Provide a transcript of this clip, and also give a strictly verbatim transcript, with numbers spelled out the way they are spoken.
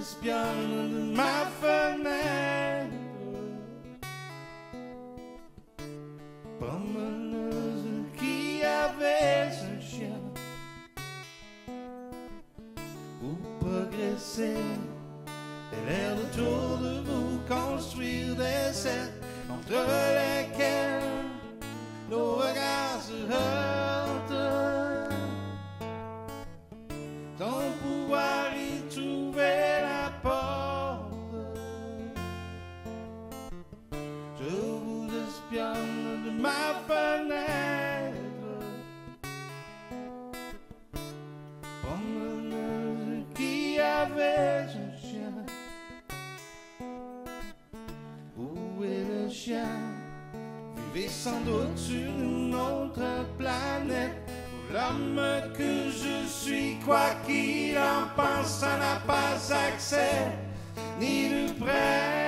espionne de ma fenêtre. Promeneuse qui avait un chien. Vous progressez, et l'air autour de vous construire des cercles entre lesquels nos regards se heurtent. Sans pouvoir y trouver la porte, je vous espionne de ma fenêtre. Promeneuse qui avait un chien. Où est le chien? Vivez sans doute sur une autre planète. L'homme que je suis, quoi qu'il en pense, ça n'a pas accès ni de près